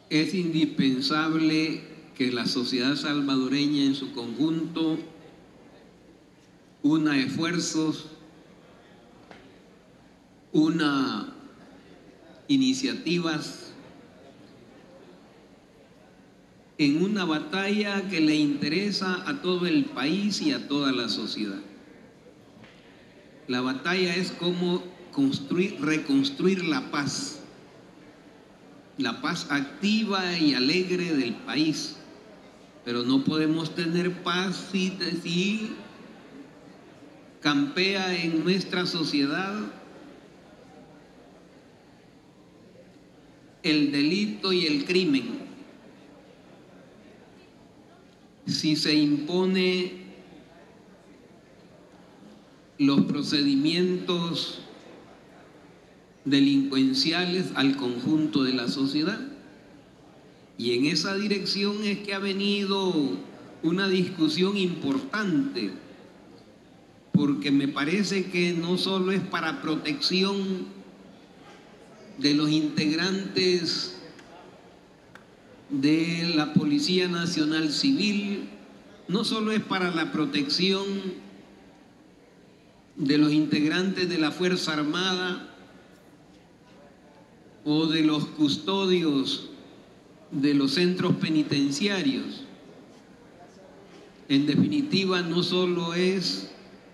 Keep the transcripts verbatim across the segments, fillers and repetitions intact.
Es indispensable que la sociedad salvadoreña en su conjunto una esfuerzos, una iniciativas en una batalla que le interesa a todo el país y a toda la sociedad. La batalla es cómo construir, reconstruir la paz, la paz activa y alegre del país. Pero no podemos tener paz si, si campea en nuestra sociedad el delito y el crimen. Si se impone los procedimientos delincuenciales al conjunto de la sociedad. Y en esa dirección es que ha venido una discusión importante, porque me parece que no solo es para protección de los integrantes de la Policía Nacional Civil, no solo es para la protección de los integrantes de la Fuerza Armada o de los custodios de los centros penitenciarios. En definitiva, no solo es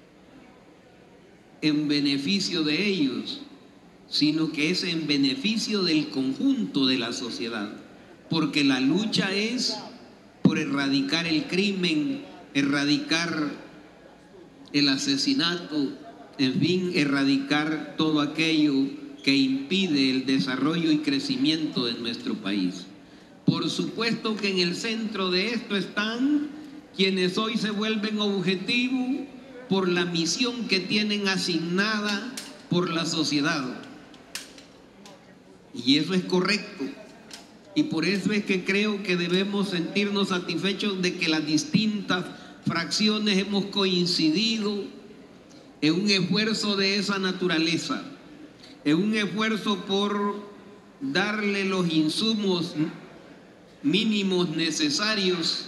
en beneficio de ellos, sino que es en beneficio del conjunto de la sociedad, porque la lucha es por erradicar el crimen, erradicar el asesinato, en fin, erradicar todo aquello que impide el desarrollo y crecimiento de nuestro país. Por supuesto que en el centro de esto están quienes hoy se vuelven objetivo por la misión que tienen asignada por la sociedad. Y eso es correcto. Y por eso es que creo que debemos sentirnos satisfechos de que las distintas fracciones hemos coincidido en un esfuerzo de esa naturaleza, en un esfuerzo por darle los insumos mínimos necesarios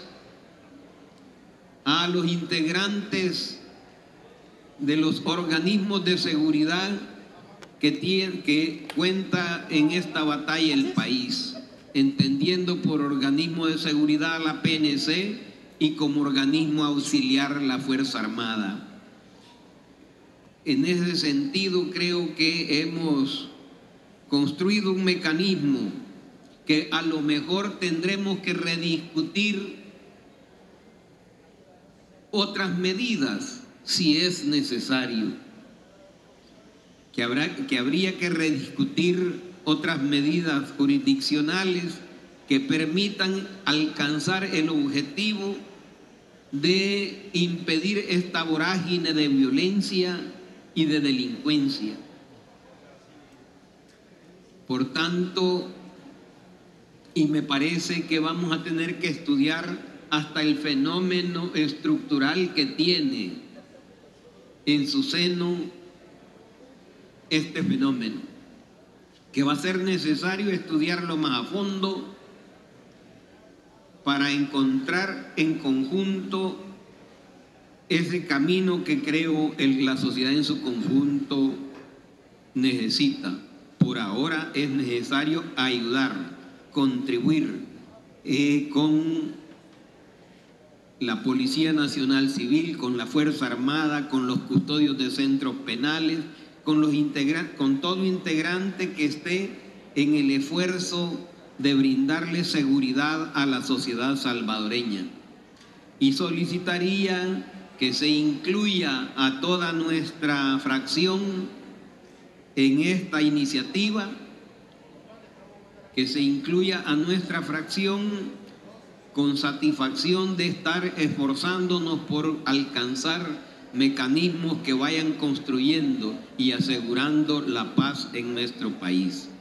a los integrantes de los organismos de seguridad que, tiene, que cuenta en esta batalla el país, entendiendo por organismo de seguridad la P N C y como organismo auxiliar la Fuerza Armada. En ese sentido, creo que hemos construido un mecanismo que a lo mejor tendremos que rediscutir otras medidas si es necesario, que, habrá, que habría que rediscutir otras medidas jurisdiccionales que permitan alcanzar el objetivo de impedir esta vorágine de violencia y de delincuencia. Por tanto, y me parece que vamos a tener que estudiar hasta el fenómeno estructural que tiene en su seno este fenómeno, que va a ser necesario estudiarlo más a fondo para encontrar en conjunto ese camino que creo el, la sociedad en su conjunto necesita. Por ahora es necesario ayudar, contribuir eh, con la Policía Nacional Civil, con la Fuerza Armada, con los custodios de centros penales, con, los integra con todo integrante que esté en el esfuerzo de brindarle seguridad a la sociedad salvadoreña. Y solicitaría que se incluya a toda nuestra fracción en esta iniciativa, que se incluya a nuestra fracción con satisfacción de estar esforzándonos por alcanzar mecanismos que vayan construyendo y asegurando la paz en nuestro país.